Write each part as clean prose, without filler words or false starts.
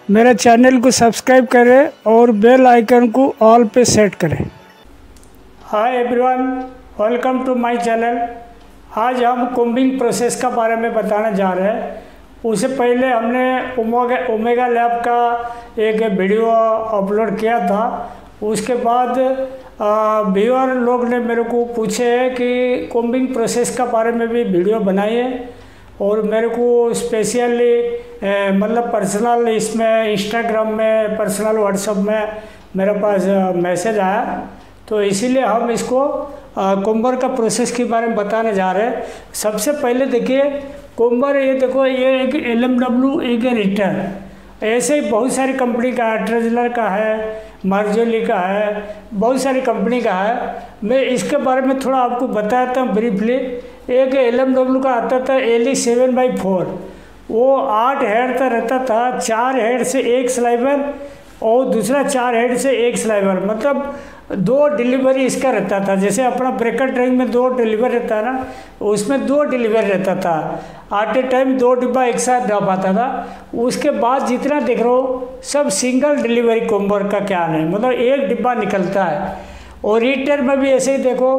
मेरे चैनल को सब्सक्राइब करें और बेल आइकन को ऑल पे सेट करें। Hi everyone, welcome to my channel. आज हम कोम्बिंग प्रोसेस का बारे में बताने जा रहे हैं। उससे पहले हमने ओमेगा लैब का एक वीडियो अपलोड किया था। उसके बाद व्यूअर लोग ने मेरे को पूछे कि कोम्बिंग प्रोसेस का बारे में भी वीडियो बनाइए, और मेरे को स्पेशली मतलब पर्सनल इसमें इंस्टाग्राम में, पर्सनल व्हाट्सएप में मेरे पास मैसेज आया, तो इसीलिए हम इसको कोम्बर का प्रोसेस के बारे में बताने जा रहे हैं। सबसे पहले देखिए कोम्बर, ये देखो, ये एक LMW एक रीटर, ऐसे ही बहुत सारी कंपनी का है, ट्रेजलर का है, मार्जोली का है, बहुत सारी कंपनी का है। मैं इसके बारे में थोड़ा आपको बताता हूँ ब्रीफली। एक LMW का आता था LE 7/4, वो 8 हेड तक रहता था, 4 हेड से एक स्लाइबर और दूसरा 4 हेड से एक स्लाइबर, मतलब 2 डिलीवरी इसका रहता था। जैसे अपना ब्रेकर ट्रैक में 2 डिलीवर रहता है ना, उसमें 2 डिलीवर रहता था। आते टाइम 2 डिब्बा एक साथ दब आता था। उसके बाद जितना देख रहे हो सब सिंगल डिलीवरी कोम्बर का क्या है, मतलब एक डिब्बा निकलता है। और रीटर में भी ऐसे ही देखो,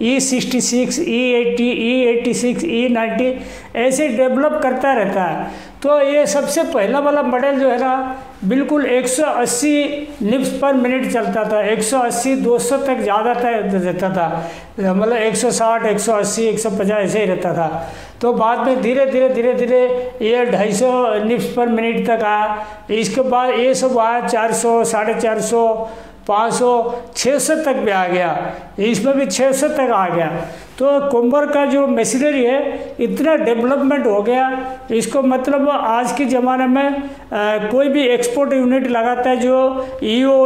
E66, E80, E86, E90 ऐसे डेवलप करता रहता है। तो ये सबसे पहला वाला मॉडल जो है ना, बिल्कुल 180 निब्स पर मिनट चलता था, 180 200 तक ज़्यादा रहता था, मतलब 160 180 150 ऐसे ही रहता था। तो बाद में धीरे धीरे ये 250 निब्स पर मिनट तक आया। इसके बाद ये सब आया 400, 450, 500, 600 तक भी आ गया, इसमें भी 600 तक आ गया। तो कोम्बर का जो मशीनरी है इतना डेवलपमेंट हो गया, इसको मतलब आज के ज़माने में कोई भी एक्सपोर्ट यूनिट लगाता है, जो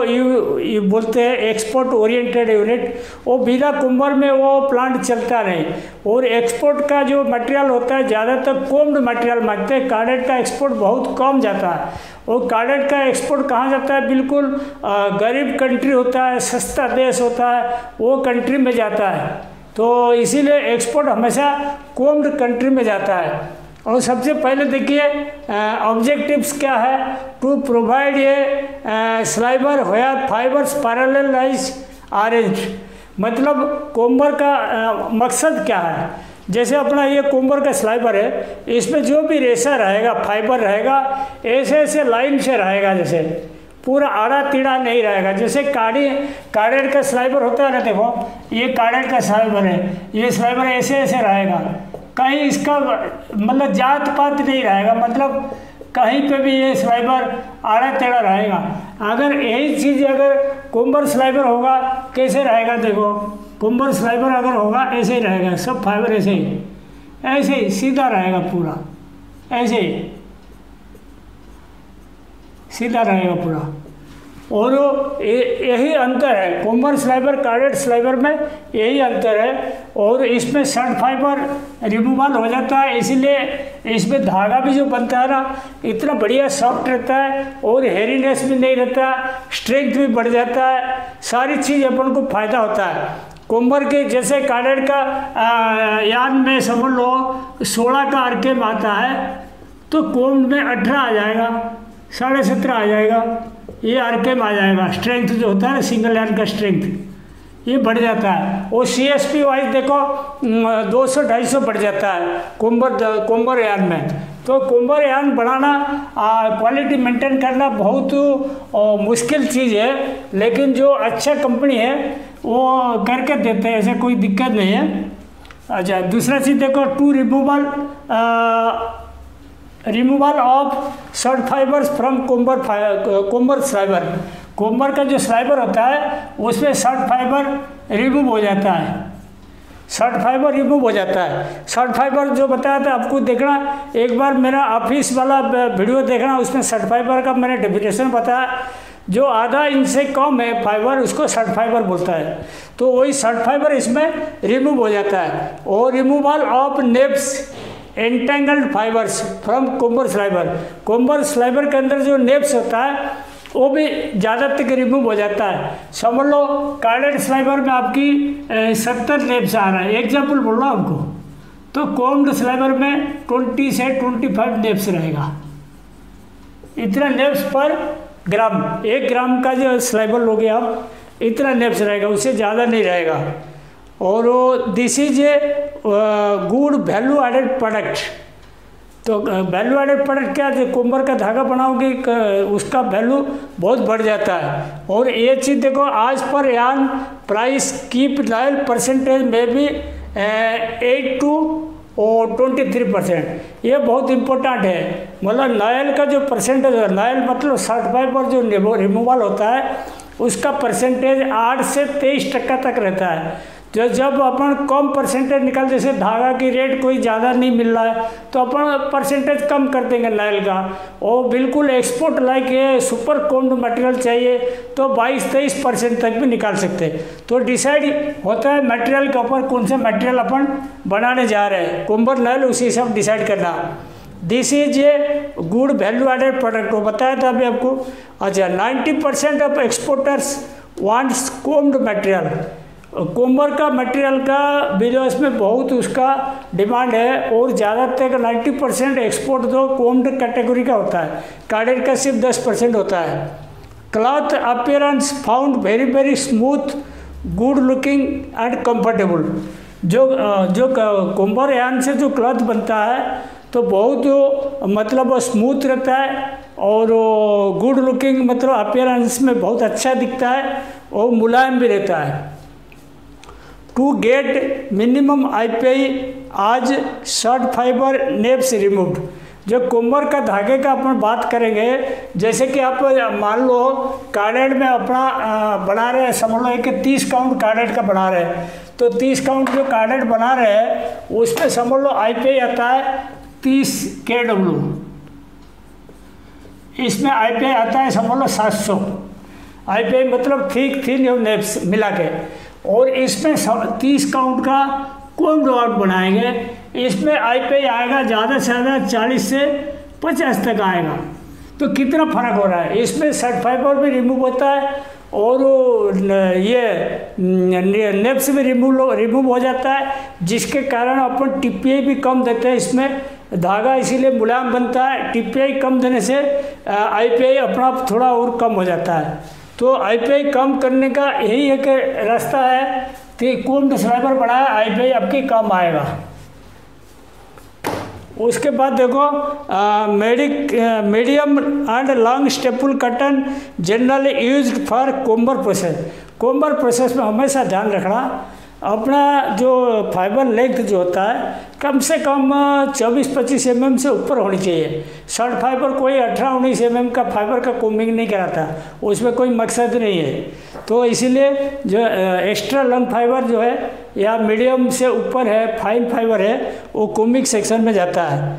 EO बोलते हैं, एक्सपोर्ट ओरिएंटेड यूनिट, वो बिना कोम्बर में वो प्लांट चलता नहीं। और एक्सपोर्ट का जो मटेरियल होता है ज़्यादातर कोम्ड मटेरियल मांगते हैं, कार्डेड का एक्सपोर्ट बहुत कम जाता है। और कार्डेड का एक्सपोर्ट कहाँ जाता है, बिल्कुल गरीब कंट्री होता है, सस्ता देश होता है, वो कंट्री में जाता है। तो इसीलिए एक्सपोर्ट हमेशा कोम्ड कंट्री में जाता है। और सबसे पहले देखिए ऑब्जेक्टिव्स क्या है, to provide a sliver where fibres parallelise arrange, मतलब कोम्बर का मकसद क्या है। जैसे अपना ये कोम्बर का स्लाइबर है, इसमें जो भी रेशा रहेगा, फाइबर रहेगा, ऐसे ऐसे लाइन से रहेगा, जैसे पूरा आड़ा टीड़ा नहीं रहेगा। जैसे कार्डेड का स्लाइबर होता है ना, देखो ये कार्डेड का स्लाइबर है, ये स्लाइबर ऐसे ऐसे रहेगा, कहीं इसका मतलब जात पात नहीं रहेगा, मतलब कहीं पे भी ये स्लाइबर आड़ा टेढ़ा रहेगा। अगर यही चीज़ अगर कोम्बर स्लाइबर होगा, कैसे रहेगा, देखो कोम्बर स्लाइबर अगर होगा ऐसे ही रहेगा, सब फाइबर ऐसे ही सीधा रहेगा, पूरा ऐसे ही सीधा रहेगा पूरा। और यही अंतर है कोम्बर स्लाइबर कार्डेड स्लाइबर में, यही अंतर है। और इसमें शॉर्ट फाइबर रिमूवल हो जाता है, इसीलिए इसमें धागा भी जो बनता है ना, इतना बढ़िया सॉफ्ट रहता है, और हेरीनेस भी नहीं रहता, स्ट्रेंथ भी बढ़ जाता है, सारी चीज़ अपन को फायदा होता है। कोम्बर के जैसे कार्डेड का यान में समझ लो 16 का RPM आता है, तो कोम्ब में 18 आ जाएगा, 17.5 आ जाएगा, ये RPM आ जाएगा। स्ट्रेंथ जो होता है ना, सिंगल यान का स्ट्रेंथ ये बढ़ जाता है। और CSP वाइज देखो 200-250 बढ़ जाता है कोम्बर यान में। तो कोम्बर यान बढ़ाना, क्वालिटी मेंटेन करना बहुत मुश्किल चीज़ है, लेकिन जो अच्छा कंपनी है वो करके देते हैं, ऐसे कोई दिक्कत नहीं है। अच्छा, दूसरा चीज़ देखो, to removal of short fibres from comber sliver. Comber का जो स्लाइबर होता है उसमें शॉर्ट फाइबर रिमूव हो जाता है, शॉर्ट फाइबर रिमूव हो जाता है। शॉर्ट फाइबर जो बताया था आपको, देखना एक बार मेरा ऑफिस वाला वीडियो देखना, उसमें शॉर्ट फाइबर का मैंने डेफिनेशन बताया। जो आधा इंच से कम है फाइबर, उसको शॉर्ट फाइबर बोलता है। तो वही शॉर्ट फाइबर इसमें रिमूव हो जाता है। और removal of neps entangled fibres from comber sliver, comber sliver के अंदर जो नेब्स होता है वो भी ज़्यादा तक रिमूव हो जाता है। समझ लो कार्डेड स्लाइबर में आपकी 70 नेब्स आ रहा है, एग्जाम्पल बोल रहा हूँ आपको, तो कोम्ड स्लाइबर में 20 से 25 नेब्स रहेगा। इतना नेप्स पर ग्राम, 1 ग्राम का जो स्लाइबल लोगे आप, इतना नेप्स रहेगा, उससे ज़्यादा नहीं रहेगा। और this is a good value added product. तो वैल्यू एडेड प्रोडक्ट क्या है, कुंबर का धागा बनाओगे उसका वैल्यू बहुत बढ़ जाता है। और ये चीज़ देखो, आज पर yarn price keep noil percentage में भी 8 to 23%। ये बहुत इम्पोर्टेंट है। मतलब नायल का जो परसेंटेज है, नायल मतलब सर्टिफाइड पर जो रिमूवल होता है उसका परसेंटेज 8 से 23% तक रहता है। तो जब अपन कम परसेंटेज निकाल, जैसे धागा की रेट कोई ज़्यादा नहीं मिल रहा है तो अपन परसेंटेज कम कर देंगे नायल का। और बिल्कुल एक्सपोर्ट लाइक ये सुपर कोम्ड मटेरियल चाहिए तो 22-23% तक भी निकाल सकते हैं। तो डिसाइड होता है मटेरियल के ऊपर, कौन सा मटेरियल अपन बनाने जा रहे हैं, कुंबर नायल उसी हिसाब डिसाइड करना। This is a good value added product, वो बताया था अभी आपको। अच्छा, 90% of exporters wants combed material. Comber का मटेरियल का विदेश में बहुत उसका डिमांड है और ज़्यादातर 90% एक्सपोर्ट तो कोम्ड कैटेगरी का होता है, कार्डेड का सिर्फ 10% होता है। Cloth appearance found very smooth, good looking and comfortable. जो कुंबर यान से जो क्लॉथ बनता है तो बहुत मतलब स्मूथ रहता है और गुड लुकिंग मतलब अपीयरेंस में बहुत अच्छा दिखता है और मुलायम भी रहता है। टू गेट मिनिमम IPI आज शॉर्ट फाइबर नेप्स रिमूव्ड। जो कुंबर का धागे का अपन बात करेंगे, जैसे कि आप मान लो कार्डेड में अपना बना रहे हैं, समझ लो कि 30 काउंट कार्डेड का बना रहे हैं, तो 30 काउंट जो कार्डेड बना रहे हैं उसमें समझ लो IPI आता है 30 kW, इसमें IPI आता है समझ लो 700। IPI मतलब थिन नेप्स मिला के, और इसमें 30 काउंट का कोम्ड आउट बनाएंगे, इसमें IPI आएगा ज़्यादा से ज़्यादा 40 से 50 तक आएगा। तो कितना फ़र्क हो रहा है, इसमें सर्ट फाइबर भी रिमूव होता है और ये नेप्स भी रिमूव हो जाता है, जिसके कारण अपन TPI भी कम देते हैं इसमें, धागा इसीलिए मुलायम बनता है। TPI कम देने से IPI अपना थोड़ा और कम हो जाता है। तो IPI कम करने का यही एक रास्ता है कि कोम्ड स्लाइबर बनाया, IPI आपकी कम आएगा। उसके बाद देखो medium and long staple cotton generally used for comber process. Comber process में हमेशा ध्यान रखना अपना जो फाइबर लेंथ जो होता है कम से कम 24-25 mm से ऊपर होनी चाहिए। शॉर्ट फाइबर कोई 18-19 mm का फाइबर का कोमिंग नहीं कराता, उसमें कोई मकसद नहीं है। तो इसीलिए जो एक्स्ट्रा लॉन्ग फाइबर जो है या मीडियम से ऊपर है, फाइन फाइबर है, वो कोमिंग सेक्शन में जाता है।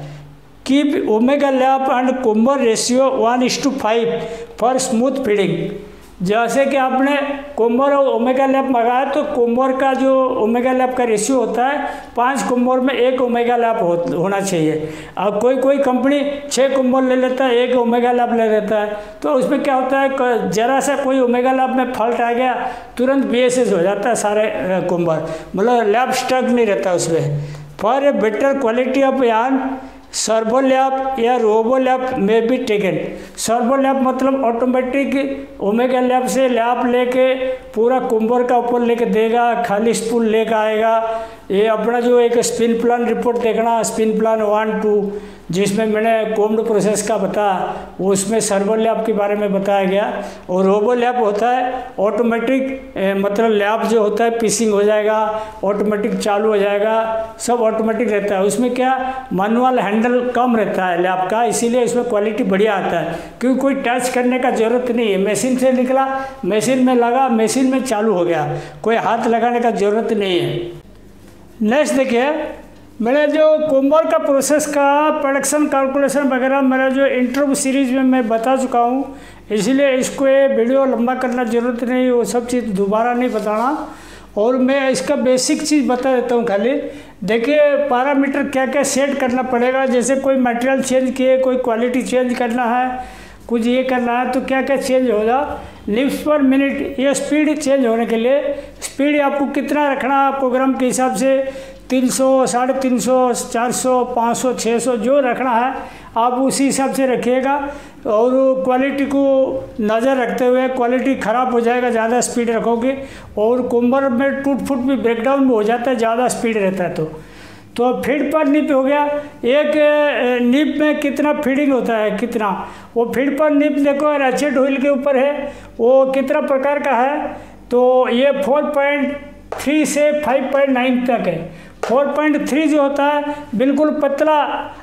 Keep omega lap and comber ratio 1:5 for smooth feeding. जैसे कि आपने कुंबर और ओमेगा लैप मंगाया तो कुंबर का जो ओमेगा लैप का रेशियो होता है 5 कुंबर में 1 ओमेगा लैप होना चाहिए। अब कोई कंपनी 6 कुंबर ले लेता है, 1 ओमेगा लैप ले लेता है, तो उसमें क्या होता है जरा सा कोई ओमेगा लैप में फॉल्ट आ गया तुरंत BSS हो जाता है सारे कुंबर, मतलब लैप स्टक नहीं रहता उसमें। For a better quality of yarn servo lap या रोबो लैप में भी टेकन। सर्वो लैप मतलब ऑटोमेटिक ओमेगा लैप से लैप लेके पूरा कुंबर का ऊपर लेके देगा, खाली स्पूल लेकर आएगा। ये अपना जो एक स्पिन प्लान रिपोर्ट देखना, स्पिन प्लान 1-2 जिसमें मैंने कोम्ड प्रोसेस का बताया, उसमें सर्वो लैप के बारे में बताया गया। और रोबो लैप होता है ऑटोमेटिक, मतलब लैप जो होता है पिसिंग हो जाएगा, ऑटोमेटिक चालू हो जाएगा, सब ऑटोमेटिक रहता है। उसमें क्या मैनुअल हैंडल कम रहता है लैप का, इसीलिए इसमें क्वालिटी बढ़िया आता है, क्योंकि कोई टच करने का ज़रूरत नहीं है। मशीन से निकला, मशीन में लगा, मशीन में चालू हो गया, कोई हाथ लगाने का ज़रूरत नहीं है। नेक्स्ट देखिए, मैंने जो कुंबर का प्रोसेस का प्रोडक्शन कैलकुलेशन वगैरह मेरा जो इंटरव्यू सीरीज़ में मैं बता चुका हूँ, इसीलिए इसको ये वीडियो लंबा करना ज़रूरत नहीं, वो सब चीज़ दोबारा नहीं बताना। और मैं इसका बेसिक चीज़ बता देता हूँ खाली। देखिए पैरामीटर क्या क्या सेट करना पड़ेगा, जैसे कोई मटेरियल चेंज किए, कोई क्वालिटी चेंज करना है, कुछ ये करना है, तो क्या क्या चेंज होगा। लिफ्ट पर मिनट, ये स्पीड चेंज होने के लिए स्पीड आपको कितना रखना प्रोग्राम के हिसाब से 300, 350, 400, 500, 600 जो रखना है आप उसी हिसाब से रखिएगा। और क्वालिटी को नज़र रखते हुए, क्वालिटी ख़राब हो जाएगा ज़्यादा स्पीड रखोगे, और कुम्बर में टूट फूट भी ब्रेकडाउन भी हो जाता है ज़्यादा स्पीड रहता है। तो फीड पर निप हो गया। एक निप में कितना फीडिंग होता है, कितना वो फीड पर निप देखो रैचेट व्हील के ऊपर है, वो कितना प्रकार का है। तो ये 4.3 से 5.9 तक है। 4.3 जो होता है बिल्कुल पतला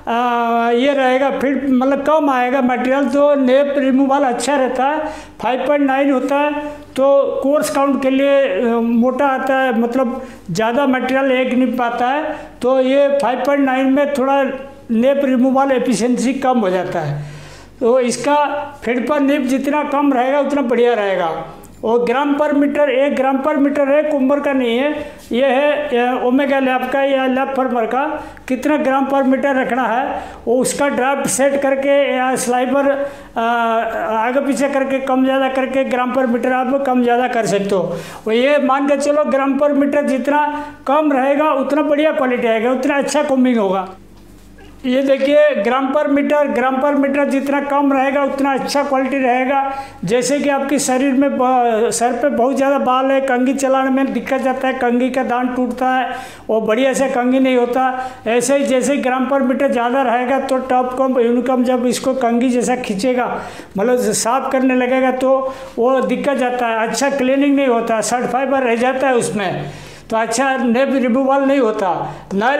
ये रहेगा, फीड मतलब कम आएगा मटेरियल, तो नेप रिमूवल अच्छा रहता है। 5.9 होता है तो कोर्स काउंट के लिए मोटा आता है, मतलब ज़्यादा मटेरियल एक निप आता है। तो ये 5.9 में थोड़ा नेप रिमूवल एफिशिएंसी कम हो जाता है। तो इसका फीड पर निप जितना कम रहेगा उतना बढ़िया रहेगा। और ग्राम पर मीटर, 1 ग्राम पर मीटर है, कुम्बर का नहीं है, ये है ओमेगा लैब का या लैब फार्मर का। कितना ग्राम पर मीटर रखना है वो उसका ड्राफ्ट सेट करके या स्लाइबर आगे पीछे करके कम ज़्यादा करके ग्राम पर मीटर आप कम ज़्यादा कर सकते हो। वो ये मान के चलो ग्राम पर मीटर जितना कम रहेगा उतना बढ़िया क्वालिटी आएगा, उतना अच्छा कोम्बिंग होगा। ये देखिए ग्राम पर मीटर जितना कम रहेगा उतना अच्छा क्वालिटी रहेगा। जैसे कि आपकी शरीर में सर पे बहुत ज़्यादा बाल है, कंघी चलाने में दिक्कत जाता है, कंघी का दांत टूटता है और बढ़िया से कंघी नहीं होता। ऐसे ही जैसे ग्राम पर मीटर ज़्यादा रहेगा तो टॉप कम यूनिकम जब इसको कंघी जैसा खींचेगा, मतलब साफ करने लगेगा तो वो दिक्कत जाता है, अच्छा क्लीनिंग नहीं होता, सर्ट फाइबर रह जाता है उसमें, तो अच्छा नेप रिमूवल नहीं होता। नॉइल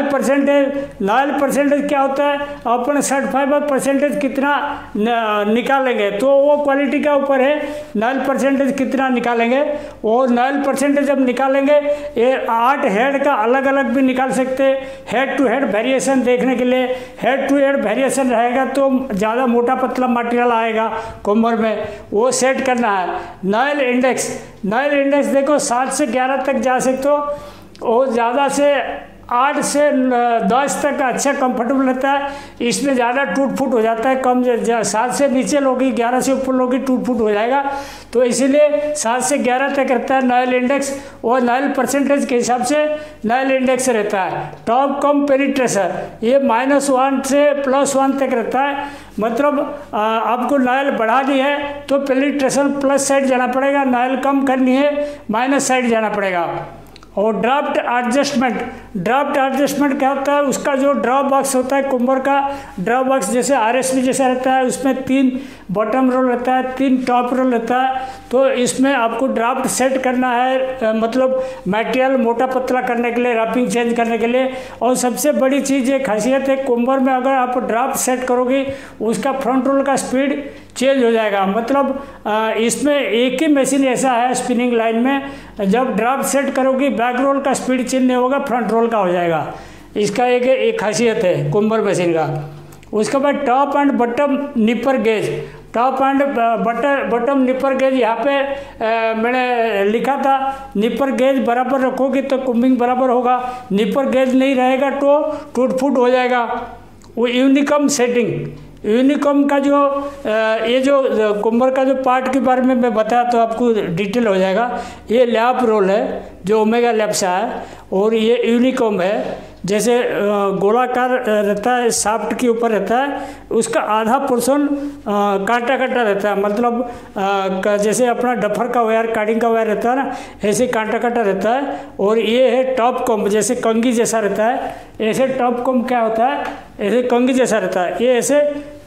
परसेंटेज क्या होता है, अपन 65% कितना निकालेंगे तो वो क्वालिटी का ऊपर है। नॉइल परसेंटेज कितना निकालेंगे, और नॉइल परसेंटेज जब निकालेंगे ये 8 हेड का अलग अलग भी निकाल सकते हैं। हेड टू हेड वेरिएशन देखने के लिए, हेड टू हेड वेरिएशन रहेगा तो ज़्यादा मोटा पतला मटेरियल आएगा कुम्बर में, वो सेट करना है। नॉइल इंडेक्स देखो 7 से 11 तक जा सकते हो, और ज़्यादा से 8 से 10 तक अच्छा कंफर्टेबल रहता है। इसमें ज़्यादा टूट फूट हो जाता है, कम 7 से नीचे लोगी, 11 से ऊपर लोगी टूट फूट हो जाएगा। तो इसीलिए 7 से 11 तक रहता है नॉइल इंडेक्स, और नॉइल परसेंटेज के हिसाब से नॉइल इंडेक्स रहता है। टॉप कम पेनिट्रेशन ये -1 से +1 तक रहता है, मतलब आपको नॉइल बढ़ानी है तो पेनिट्रेशन प्लस साइड जाना पड़ेगा, नॉइल कम करनी है माइनस साइड जाना पड़ेगा। और ड्राफ्ट एडजस्टमेंट क्या होता है, उसका जो ड्रॉप बॉक्स होता है कुम्बर का, ड्रॉप बॉक्स जैसे RSP जैसा रहता है, उसमें 3 बॉटम रोल रहता है, 3 टॉप रोल रहता है। तो इसमें आपको ड्राफ्ट सेट करना है, मतलब मटेरियल मोटा पतला करने के लिए, रैपिंग चेंज करने के लिए। और सबसे बड़ी चीज़ ये खासियत है कुम्बर में, अगर आप ड्राफ्ट सेट करोगे उसका फ्रंट रोल का स्पीड चेंज हो जाएगा। मतलब इसमें एक ही मशीन ऐसा है स्पिनिंग लाइन में, जब ड्राफ्ट सेट करोगी बैक रोल का स्पीड चेंज नहीं होगा, फ्रंट रोल का हो जाएगा। इसका एक खासियत है कुम्बर मशीन का। उसके बाद top and bottom nipper gauge, top and bottom nipper gauge यहाँ पे मैंने लिखा था। निपर गेज बराबर रखोगे तो कुम्बिंग बराबर होगा, निपर गेज नहीं रहेगा तो टूट फूट हो जाएगा। वो यूनिकम सेटिंग, यूनिकॉम का जो ये जो कुम्बर का जो पार्ट के बारे में मैं बताया तो आपको डिटेल हो जाएगा। ये लैप रोल है जो ओमेगा लैब से है, और ये यूनिकॉम है। जैसे गोलाकार रहता है, शाफ्ट के ऊपर रहता है, उसका आधा पोर्शन कांटा रहता है, मतलब जैसे अपना डफर का वायर, कार्डिंग का वायर रहता है ना, ऐसे कांटा रहता है। और ये है टॉप कॉम्ब, जैसे कंघी जैसा रहता है, ऐसे टॉप कॉम्ब क्या होता है, ऐसे कंघी जैसा रहता है, ये ऐसे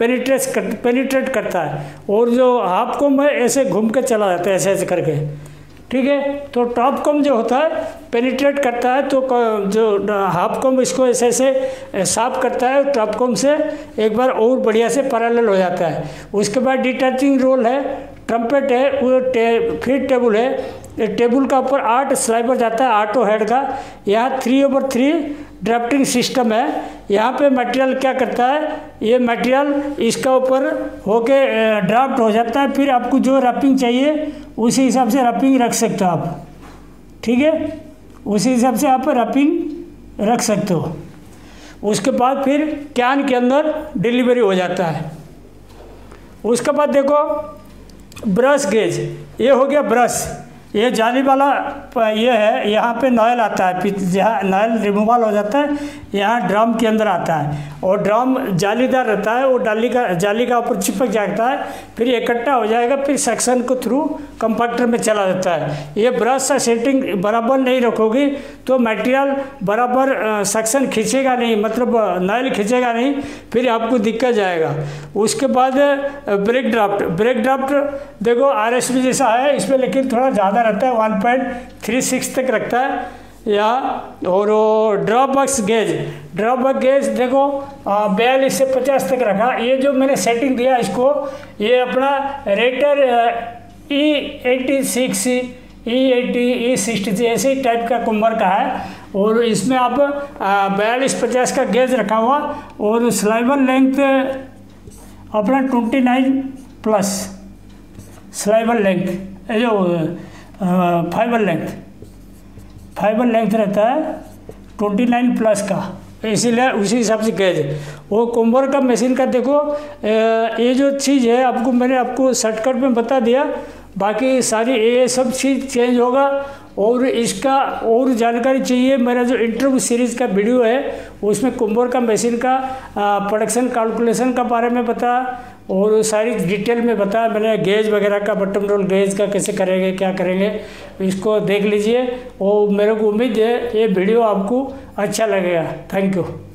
पेनिट्रेट करता है। और जो हाफ कॉम्ब है ऐसे घूम के चला जाता है ऐसे ऐसे करके, ठीक है। तो टॉप कॉम्ब जो होता है पेनिट्रेट करता है, तो जो हाफ कॉम्ब इसको ऐसे ऐसे साफ करता है, टॉप कॉम्ब से एक बार और बढ़िया से पैरेलल हो जाता है। उसके बाद डिटैचिंग रोल है, ट्रम्पेट है, वो फीड टेबल है। टेबल का ऊपर 8 स्लाइबर जाता है ऑटो हेड का। यहाँ 3/3 ड्राफ्टिंग सिस्टम है। यहाँ पे मटेरियल क्या करता है, ये मटेरियल इसका ऊपर होके ड्राफ्ट हो जाता है। फिर आपको जो रैपिंग चाहिए उसी हिसाब से रैपिंग रख सकते हो आप, ठीक है, उसी हिसाब से आप रैपिंग रख सकते हो। उसके बाद फिर कैन के अंदर डिलीवरी हो जाता है। उसके बाद देखो ब्रश गेज, ये हो गया ब्रश, ये जाली वाला ये है, यहाँ पे नॉयल आता है, जहाँ नॉयल रिमूवल हो जाता है यहाँ ड्रम के अंदर आता है, और ड्रम जालीदार रहता है, वो जाली का ऊपर चिपक जाता है, फिर इकट्ठा हो जाएगा, फिर सेक्शन को थ्रू कंपैक्टर में चला जाता है। ये ब्रश से सेटिंग बराबर नहीं रखोगी तो मटेरियल बराबर सेक्शन खींचेगा नहीं, मतलब नॉयल खींचेगा नहीं, फिर आपको दिक्कत जाएगा। उसके बाद ब्रेक ड्राफ्ट देखो RSB जैसा है इसमें, लेकिन थोड़ा ज़्यादा रहता है, 1.36 तक रखता है या। और ड्रॉप बॉक्स गेज देखो 42 से 50 तक रखा। ये जो मैंने सेटिंग दिया इसको, ये अपना रेटर E86 E80 E60 ऐसे टाइप का कुम्बर का है, और इसमें आप 42-50 का गेज रखा हुआ, और स्लाइबर लेंथ अपना 29+ स्लाइबर लेंथ, जो फाइबर लेंथ रहता है 29+ का, इसीलिए उसी हिसाब से गेज। वो कुम्बर का मशीन का देखो, ये जो चीज़ है आपको मैंने आपको शॉर्टकट में बता दिया, बाकी सारी ये सब चीज़ चेंज होगा। और इसका और जानकारी चाहिए, मेरा जो इंटरव्यू सीरीज़ का वीडियो है उसमें कुम्बर का मशीन का प्रोडक्शन कैलकुलेशन का बारे में बता, और सारी डिटेल में बता मैंने, गेज वगैरह का, बटन रोल गेज का कैसे करेंगे, क्या करेंगे, इसको देख लीजिए। और मेरे को उम्मीद है ये वीडियो आपको अच्छा लगेगा। Thank you.